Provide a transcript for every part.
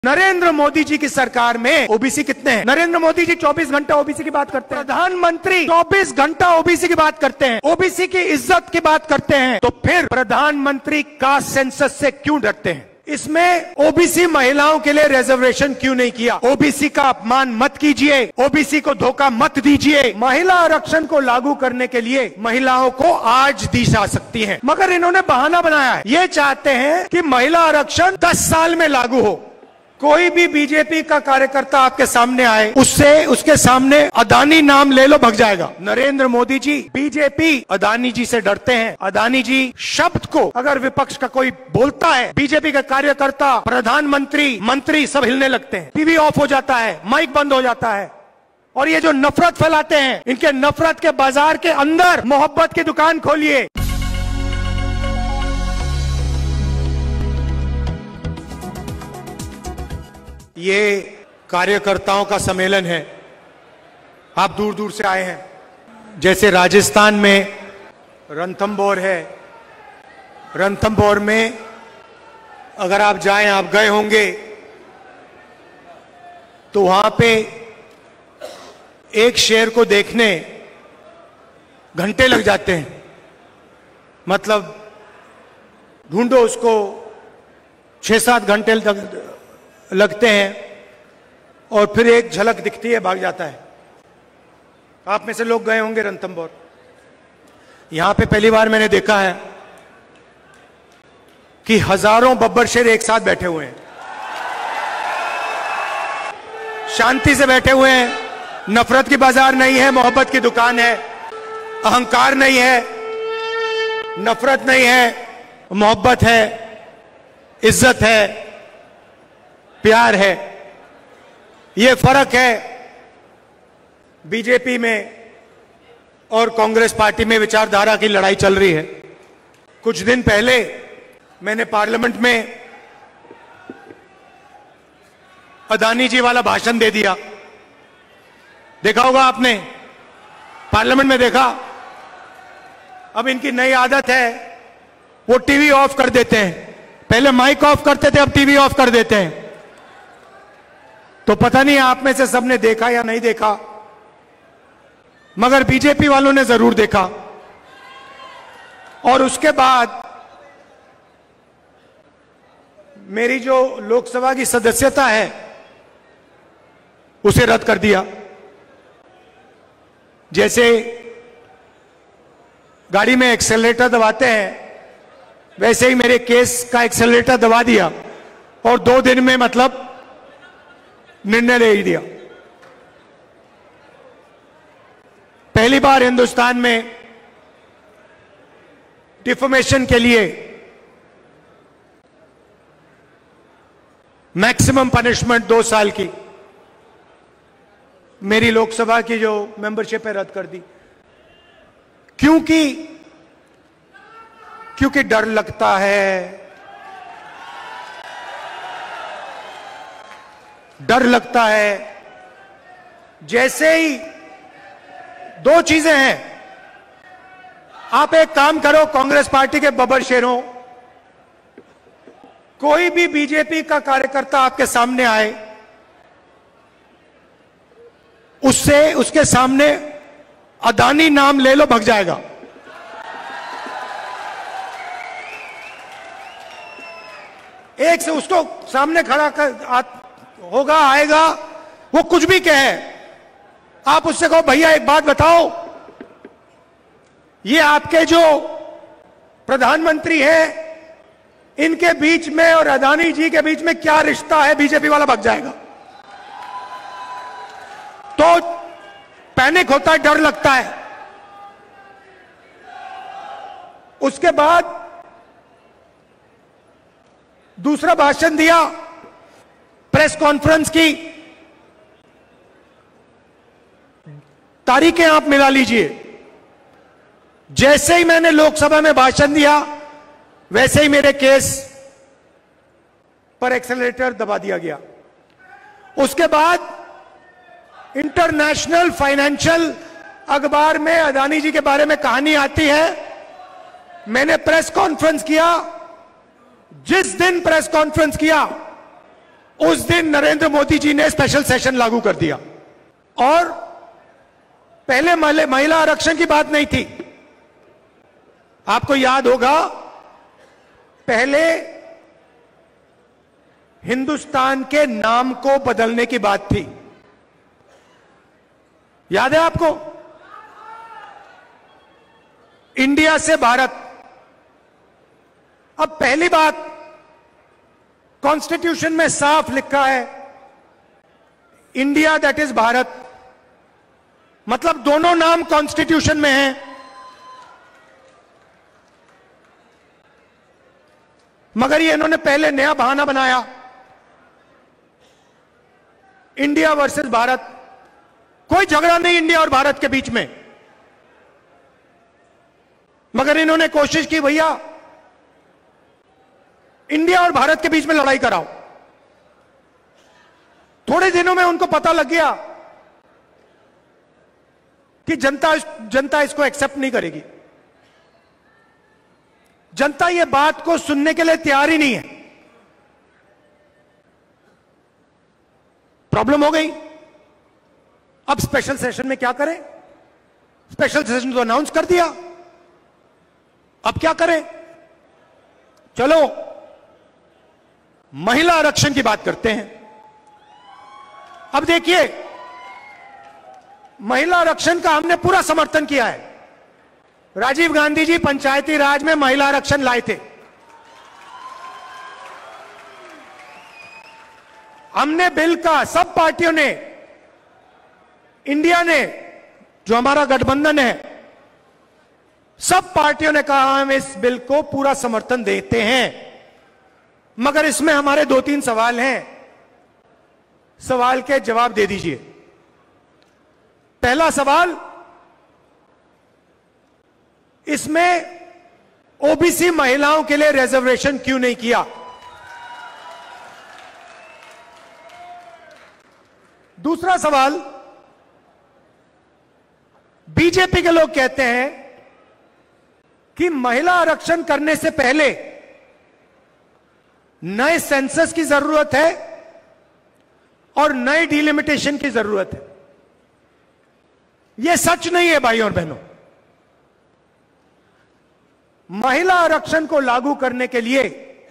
नरेंद्र मोदी जी की सरकार में ओबीसी कितने हैं? नरेंद्र मोदी जी 24 घंटा ओबीसी की बात करते हैं। प्रधानमंत्री 24 घंटा ओबीसी की बात करते हैं, ओबीसी की इज्जत की बात करते हैं, तो फिर प्रधानमंत्री कास्ट सेंसस से क्यों डरते हैं? इसमें ओबीसी महिलाओं के लिए रिजर्वेशन क्यों नहीं किया? ओबीसी का अपमान मत कीजिए, ओबीसी को धोखा मत दीजिए। महिला आरक्षण को लागू करने के लिए महिलाओं को आज दी जा सकती है, मगर इन्होंने बहाना बनाया है। ये चाहते हैं कि महिला आरक्षण 10 साल में लागू हो। कोई भी बीजेपी का कार्यकर्ता आपके सामने आए, उसके सामने अदानी नाम ले लो, भग जाएगा। नरेंद्र मोदी जी, बीजेपी अदानी जी से डरते हैं। अदानी जी शब्द को अगर विपक्ष का कोई बोलता है, बीजेपी का कार्यकर्ता, प्रधानमंत्री, मंत्री सब हिलने लगते हैं, टीवी ऑफ हो जाता है, माइक बंद हो जाता है। और ये जो नफरत फैलाते हैं, इनके नफरत के बाजार के अंदर मोहब्बत की दुकान खोलिए। ये कार्यकर्ताओं का सम्मेलन है, आप दूर दूर से आए हैं। जैसे राजस्थान में रणथंभौर है, रणथंभौर में अगर आप जाएं, आप गए होंगे, तो वहां पे एक शेर को देखने घंटे लग जाते हैं। मतलब ढूंढो उसको, 6-7 घंटे लगते हैं और फिर एक झलक दिखती है, भाग जाता है। आप में से लोग गए होंगे रणथंभौर। यहां पे पहली बार मैंने देखा है कि हजारों बब्बर शेर एक साथ बैठे हुए हैं, शांति से बैठे हुए हैं। नफरत की बाजार नहीं है, मोहब्बत की दुकान है। अहंकार नहीं है, नफरत नहीं है, मोहब्बत है, इज्जत है, प्यार है। यह फर्क है बीजेपी में और कांग्रेस पार्टी में। विचारधारा की लड़ाई चल रही है। कुछ दिन पहले मैंने पार्लियामेंट में अदानी जी वाला भाषण दे दिया, देखा होगा आपने, पार्लियामेंट में देखा। अब इनकी नई आदत है, वो टीवी ऑफ कर देते हैं। पहले माइक ऑफ करते थे, अब टीवी ऑफ कर देते हैं। तो पता नहीं आप में से सबने देखा या नहीं देखा, मगर बीजेपी वालों ने जरूर देखा। और उसके बाद मेरी जो लोकसभा की सदस्यता है उसे रद्द कर दिया। जैसे गाड़ी में एक्सेलरेटर दबाते हैं, वैसे ही मेरे केस का एक्सेलरेटर दबा दिया और 2 दिन में मतलब निर्णय ले ही दिया। पहली बार हिंदुस्तान में डिफॉर्मेशन के लिए मैक्सिमम पनिशमेंट 2 साल की मेरी लोकसभा की जो मेंबरशिप है रद्द कर दी। क्योंकि डर लगता है, डर लगता है। जैसे ही 2 चीजें हैं, आप एक काम करो, कांग्रेस पार्टी के बब्बर शेरों, कोई भी बीजेपी का कार्यकर्ता आपके सामने आए, उसके सामने अदानी नाम ले लो, भग जाएगा। एक से उसको सामने खड़ा कर होगा, आएगा, वो कुछ भी कहे, आप उससे कहो भैया एक बात बताओ, ये आपके जो प्रधानमंत्री हैं, इनके बीच में और अदानी जी के बीच में क्या रिश्ता है? बीजेपी वाला भग जाएगा। तो पैनिक होता है, डर लगता है। उसके बाद दूसरा भाषण दिया, प्रेस कॉन्फ्रेंस की तारीखें आप मिला लीजिए। जैसे ही मैंने लोकसभा में भाषण दिया, वैसे ही मेरे केस पर एक्सेलरेटर दबा दिया गया। उसके बाद इंटरनेशनल फाइनेंशियल अखबार में अदानी जी के बारे में कहानी आती है। मैंने प्रेस कॉन्फ्रेंस किया, जिस दिन प्रेस कॉन्फ्रेंस किया उस दिन नरेंद्र मोदी जी ने स्पेशल सेशन लागू कर दिया। और पहले महिला आरक्षण की बात नहीं थी। आपको याद होगा, पहले हिंदुस्तान के नाम को बदलने की बात थी। याद है आपको? इंडिया से भारत। अब पहली बात, कॉन्स्टिट्यूशन में साफ लिखा है इंडिया दैट इज भारत, मतलब दोनों नाम कॉन्स्टिट्यूशन में हैं। मगर ये इन्होंने पहले नया बहाना बनाया, इंडिया वर्सेस भारत। कोई झगड़ा नहीं इंडिया और भारत के बीच में, मगर इन्होंने कोशिश की भैया इंडिया और भारत के बीच में लड़ाई कराओ। थोड़े दिनों में उनको पता लग गया कि जनता इसको एक्सेप्ट नहीं करेगी। जनता ये बात को सुनने के लिए तैयार ही नहीं है। प्रॉब्लम हो गई। अब स्पेशल सेशन में क्या करें? स्पेशल सेशन तो अनाउंस कर दिया, अब क्या करें? चलो महिला आरक्षण की बात करते हैं। अब देखिए, महिला आरक्षण का हमने पूरा समर्थन किया है। राजीव गांधी जी पंचायती राज में महिला आरक्षण लाए थे। हमने बिल का, सब पार्टियों ने, इंडिया ने, जो हमारा गठबंधन है, सब पार्टियों ने कहा हम इस बिल को पूरा समर्थन देते हैं। मगर इसमें हमारे 2-3 सवाल हैं, सवाल के जवाब दे दीजिए। पहला सवाल, इसमें ओबीसी महिलाओं के लिए रिजर्वेशन क्यों नहीं किया? दूसरा सवाल, बीजेपी के लोग कहते हैं कि महिला आरक्षण करने से पहले नए सेंसस की जरूरत है और नए डिलिमिटेशन की जरूरत है। यह सच नहीं है भाइयों और बहनों। महिला आरक्षण को लागू करने के लिए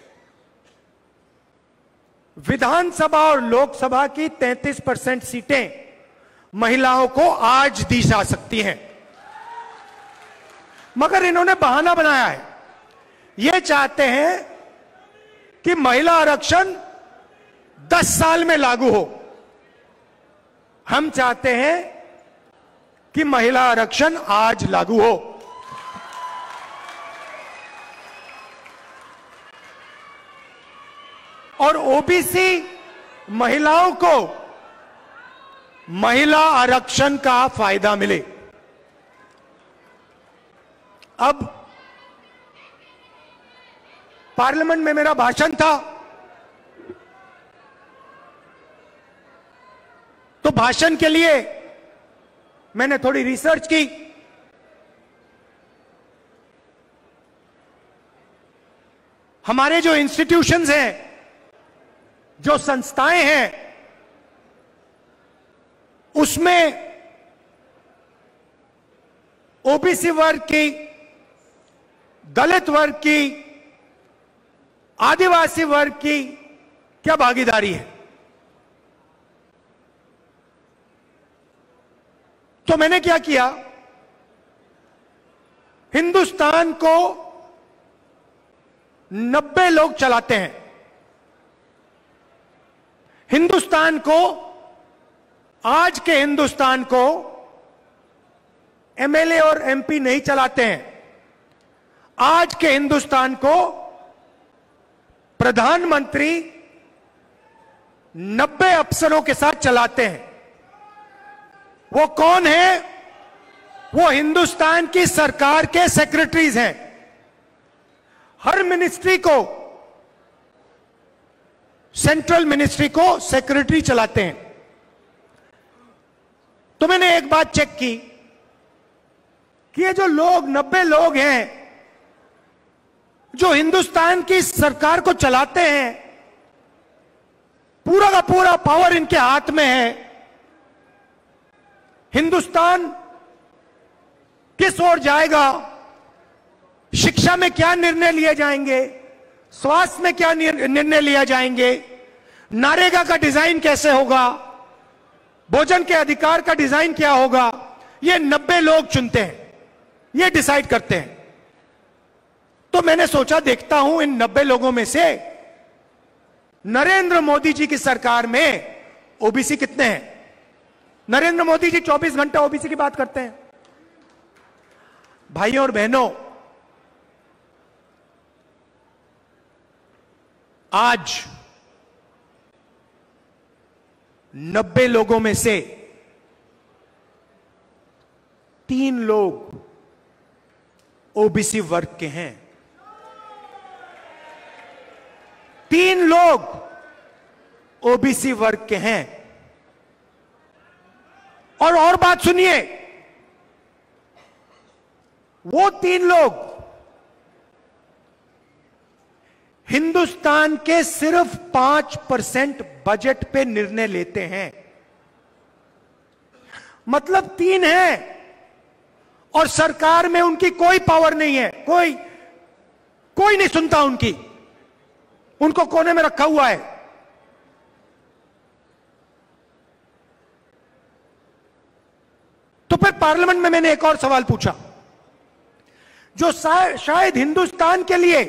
विधानसभा और लोकसभा की 33% सीटें महिलाओं को आज दी जा सकती हैं। मगर इन्होंने बहाना बनाया है। ये चाहते हैं कि महिला आरक्षण 10 साल में लागू हो। हम चाहते हैं कि महिला आरक्षण आज लागू हो। और ओबीसी महिलाओं को महिला आरक्षण का फायदा मिले। अब पार्लियामेंट में मेरा भाषण था, तो भाषण के लिए मैंने थोड़ी रिसर्च की। हमारे जो इंस्टीट्यूशंस हैं, जो संस्थाएं हैं, उसमें ओबीसी वर्ग की, दलित वर्ग की, आदिवासी वर्ग की क्या भागीदारी है? तो मैंने क्या किया, हिंदुस्तान को 90 लोग चलाते हैं। हिंदुस्तान को, आज के हिंदुस्तान को एमएलए और एमपी नहीं चलाते हैं। आज के हिंदुस्तान को प्रधानमंत्री 90 अफसरों के साथ चलाते हैं। वो कौन है? वो हिंदुस्तान की सरकार के सेक्रेटरीज हैं। हर मिनिस्ट्री को, सेंट्रल मिनिस्ट्री को सेक्रेटरी चलाते हैं। तो मैंने एक बात चेक की कि ये जो लोग 90 लोग हैं जो हिंदुस्तान की सरकार को चलाते हैं, पूरा का पूरा पावर इनके हाथ में है। हिंदुस्तान किस ओर जाएगा, शिक्षा में क्या निर्णय लिए जाएंगे, स्वास्थ्य में क्या निर्णय लिया जाएंगे, नरेगा का डिजाइन कैसे होगा, भोजन के अधिकार का डिजाइन क्या होगा, ये 90 लोग चुनते हैं, ये डिसाइड करते हैं। तो मैंने सोचा देखता हूं इन 90 लोगों में से नरेंद्र मोदी जी की सरकार में ओबीसी कितने हैं। नरेंद्र मोदी जी 24 घंटा ओबीसी की बात करते हैं। भाइयों और बहनों, आज 90 लोगों में से 3 लोग ओबीसी वर्ग के हैं। 3 लोग ओबीसी वर्ग के हैं। और बात सुनिए, वो 3 लोग हिंदुस्तान के सिर्फ 5% बजट पे निर्णय लेते हैं। मतलब 3 हैं और सरकार में उनकी कोई पावर नहीं है, कोई नहीं सुनता उनकी, उनको कोने में रखा हुआ है। तो फिर पार्लियामेंट में मैंने एक और सवाल पूछा जो शायद हिंदुस्तान के लिए,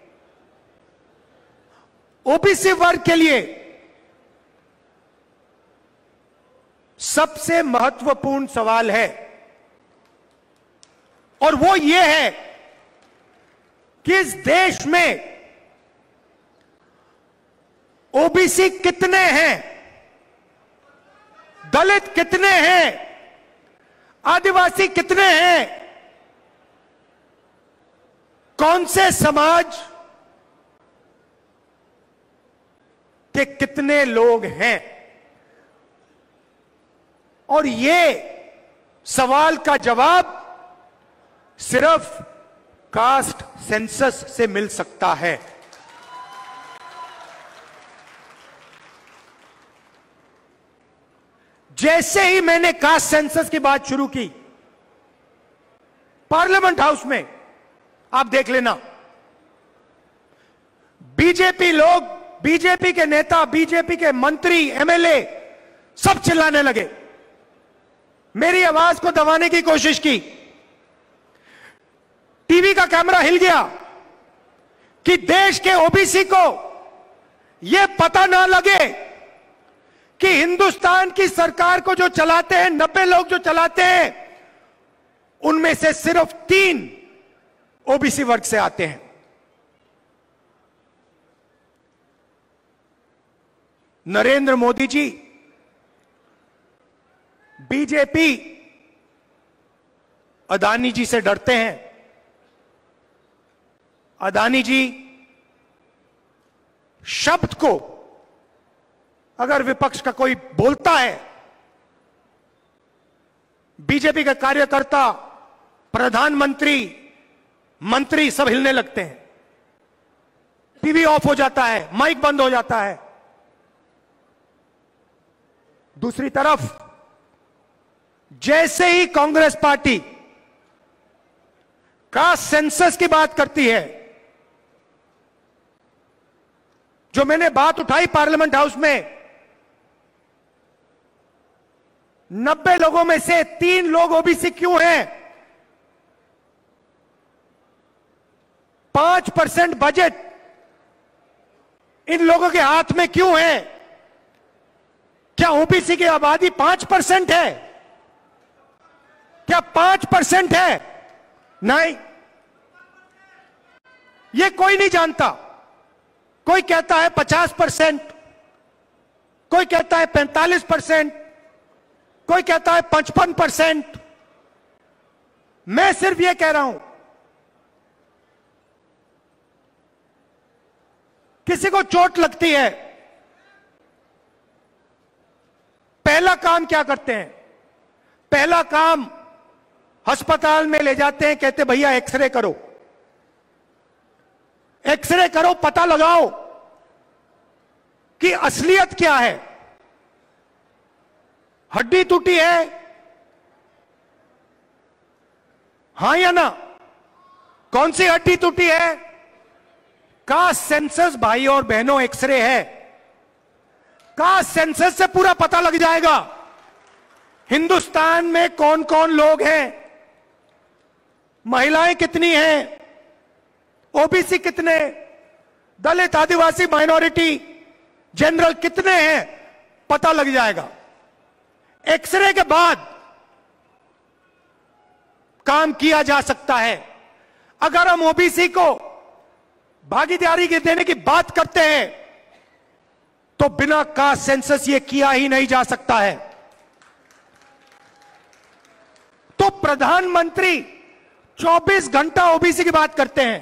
ओबीसी वर्ग के लिए सबसे महत्वपूर्ण सवाल है, और वो ये है कि इस देश में ओबीसी कितने हैं, दलित कितने हैं, आदिवासी कितने हैं, कौन से समाज के कितने लोग हैं। और ये सवाल का जवाब सिर्फ कास्ट सेंसस से मिल सकता है। जैसे ही मैंने कास्ट सेंसस की बात शुरू की पार्लियामेंट हाउस में, आप देख लेना, बीजेपी लोग, बीजेपी के नेता, बीजेपी के मंत्री, एमएलए सब चिल्लाने लगे, मेरी आवाज को दबाने की कोशिश की। टीवी का कैमरा हिल गया कि देश के ओबीसी को यह पता ना लगे कि हिंदुस्तान की सरकार को जो चलाते हैं, 90 लोग जो चलाते हैं, उनमें से सिर्फ 3 ओबीसी वर्ग से आते हैं। नरेंद्र मोदी जी, बीजेपी अदानी जी से डरते हैं। अदानी जी शब्द को अगर विपक्ष का कोई बोलता है, बीजेपी के कार्यकर्ता, प्रधानमंत्री, मंत्री सब हिलने लगते हैं, टीवी ऑफ हो जाता है, माइक बंद हो जाता है। दूसरी तरफ जैसे ही कांग्रेस पार्टी कास्ट सेंसस की बात करती है, जो मैंने बात उठाई पार्लियामेंट हाउस में, 90 लोगों में से 3 लोग ओबीसी क्यों हैं, 5% बजट इन लोगों के हाथ में क्यों है। क्या ओबीसी की आबादी 5% है? क्या 5% है? नहीं, ये कोई नहीं जानता। कोई कहता है 50%, कोई कहता है 45%, कोई कहता है 55%। मैं सिर्फ ये कह रहा हूं, किसी को चोट लगती है, पहला काम क्या करते हैं? पहला काम अस्पताल में ले जाते हैं, कहते भैया एक्सरे करो, एक्सरे करो, पता लगाओ कि असलियत क्या है। हड्डी टूटी है, हां या ना? कौन सी हड्डी टूटी है? कास्ट सेंसस भाई और बहनों एक्सरे है। कास्ट सेंसस से पूरा पता लग जाएगा हिंदुस्तान में कौन कौन लोग हैं, महिलाएं कितनी हैं, ओबीसी कितने, दलित आदिवासी माइनॉरिटी जनरल कितने हैं, पता लग जाएगा। एक्सरे के बाद काम किया जा सकता है। अगर हम ओबीसी को भागीदारी के देने की बात करते हैं तो बिना कास्ट सेंसस ये किया ही नहीं जा सकता है। तो प्रधानमंत्री 24 घंटा ओबीसी की बात करते हैं,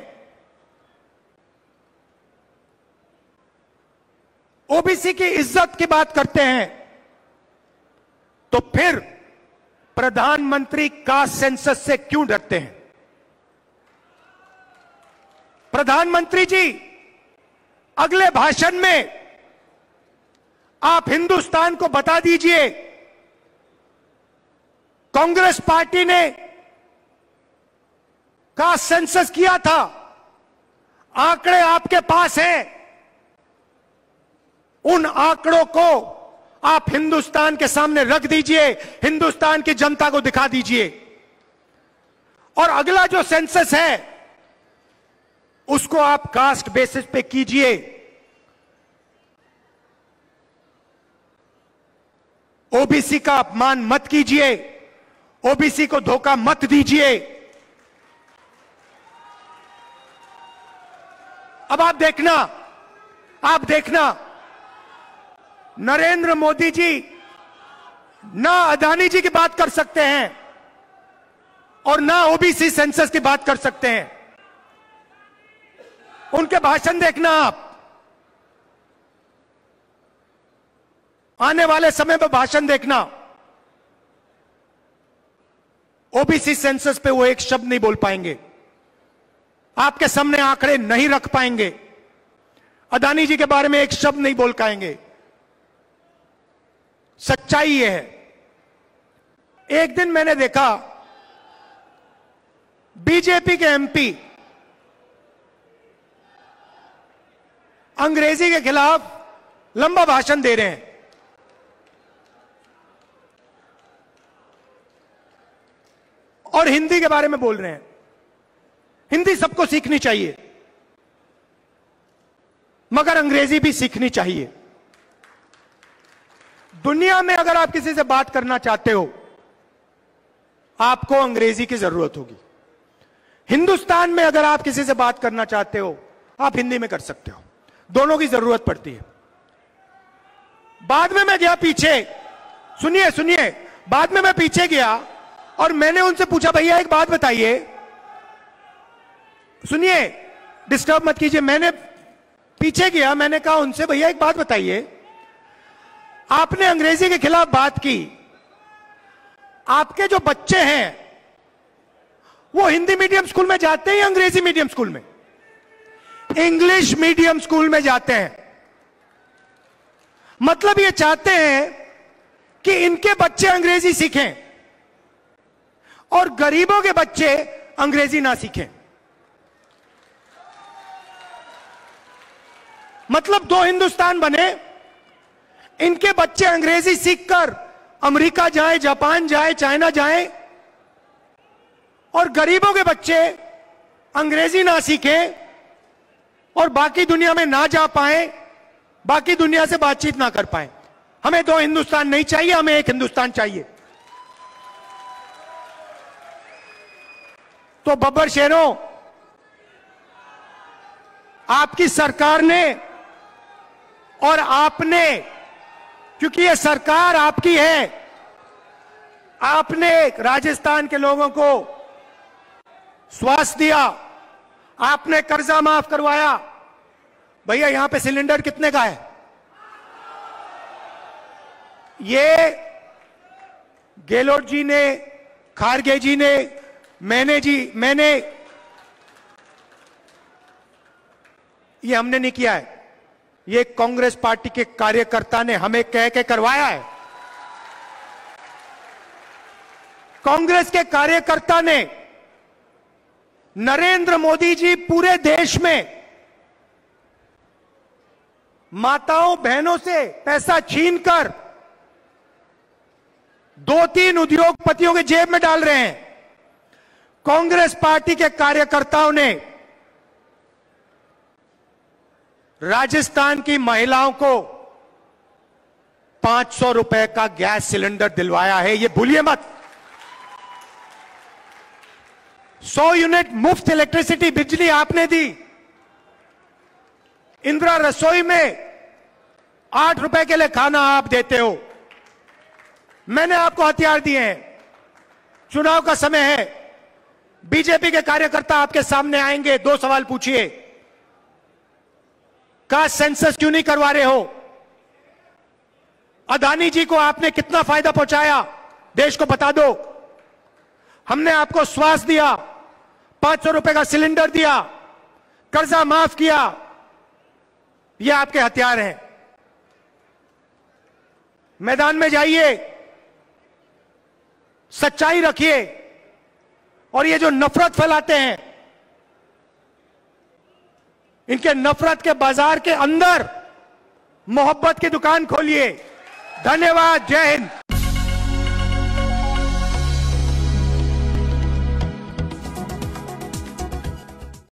ओबीसी की इज्जत की बात करते हैं, तो फिर प्रधानमंत्री कास्ट सेंसस से क्यों डरते हैं? प्रधानमंत्री जी, अगले भाषण में आप हिंदुस्तान को बता दीजिए, कांग्रेस पार्टी ने कास्ट सेंसस किया था, आंकड़े आपके पास हैं, उन आंकड़ों को आप हिंदुस्तान के सामने रख दीजिए, हिंदुस्तान की जनता को दिखा दीजिए। और अगला जो सेंसस है उसको आप कास्ट बेसिस पे कीजिए। ओबीसी का अपमान मत कीजिए, ओबीसी को धोखा मत दीजिए। अब आप देखना नरेंद्र मोदी जी ना अदानी जी की बात कर सकते हैं और ना ओबीसी सेंसस की बात कर सकते हैं। उनके भाषण देखना आप, आने वाले समय में भाषण देखना, ओबीसी सेंसस पे वो एक शब्द नहीं बोल पाएंगे, आपके सामने आंकड़े नहीं रख पाएंगे, अदानी जी के बारे में एक शब्द नहीं बोल पाएंगे। सच्चाई ये है। एक दिन मैंने देखा बीजेपी के एमपी अंग्रेजी के खिलाफ लंबा भाषण दे रहे हैं। और हिंदी के बारे में बोल रहे हैं। हिंदी सबको सीखनी चाहिए, मगर अंग्रेजी भी सीखनी चाहिए। दुनिया में अगर आप किसी से बात करना चाहते हो, आपको अंग्रेजी की जरूरत होगी। हिंदुस्तान में अगर आप किसी से बात करना चाहते हो, आप हिंदी में कर सकते हो। दोनों की जरूरत पड़ती है। बाद में मैं गया पीछे, सुनिए, बाद में मैं पीछे गया और मैंने उनसे पूछा, भैया एक बात बताइए, सुनिए, डिस्टर्ब मत कीजिए। मैंने पीछे गया, मैंने कहा उनसे, भैया एक बात बताइए, आपने अंग्रेजी के खिलाफ बात की, आपके जो बच्चे हैं वो हिंदी मीडियम स्कूल में जाते हैं या अंग्रेजी मीडियम स्कूल में? इंग्लिश मीडियम स्कूल में जाते हैं। मतलब ये चाहते हैं कि इनके बच्चे अंग्रेजी सीखें और गरीबों के बच्चे अंग्रेजी ना सीखें। मतलब दो हिंदुस्तान बने, इनके बच्चे अंग्रेजी सीखकर अमेरिका जाएं, जापान जाएं, चाइना जाएं, और गरीबों के बच्चे अंग्रेजी ना सीखें और बाकी दुनिया में ना जा पाए, बाकी दुनिया से बातचीत ना कर पाए। हमें दो हिंदुस्तान नहीं चाहिए, हमें एक हिंदुस्तान चाहिए। तो बब्बर शेरों, आपकी सरकार ने और आपने, क्योंकि ये सरकार आपकी है, आपने राजस्थान के लोगों को स्वास्थ्य दिया, आपने कर्जा माफ करवाया। भैया यहां पे सिलेंडर कितने का है? ये गेहलोत जी ने, खारगे जी ने, मैंने ये हमने नहीं किया है। ये कांग्रेस पार्टी के कार्यकर्ता ने हमें कह के करवाया है। कांग्रेस के कार्यकर्ता ने नरेंद्र मोदी जी पूरे देश में माताओं बहनों से पैसा छीनकर 2-3 उद्योगपतियों के जेब में डाल रहे हैं। कांग्रेस पार्टी के कार्यकर्ताओं ने राजस्थान की महिलाओं को 500 रुपए का गैस सिलेंडर दिलवाया है, यह भूलिए मत। 100 यूनिट मुफ्त इलेक्ट्रिसिटी बिजली आपने दी। इंदिरा रसोई में 8 रुपए के लिए खाना आप देते हो। मैंने आपको हथियार दिए हैं। चुनाव का समय है, बीजेपी के कार्यकर्ता आपके सामने आएंगे, 2 सवाल पूछिए। कास्ट सेंसस क्यों नहीं करवा रहे हो? अदानी जी को आपने कितना फायदा पहुंचाया, देश को बता दो। हमने आपको स्वास्थ्य दिया, 500 रुपए का सिलेंडर दिया, कर्जा माफ किया। ये आपके हथियार हैं। मैदान में जाइए, सच्चाई रखिए, और ये जो नफरत फैलाते हैं, इनके नफरत के बाजार के अंदर मोहब्बत की दुकान खोलिए। धन्यवाद। जय हिंद।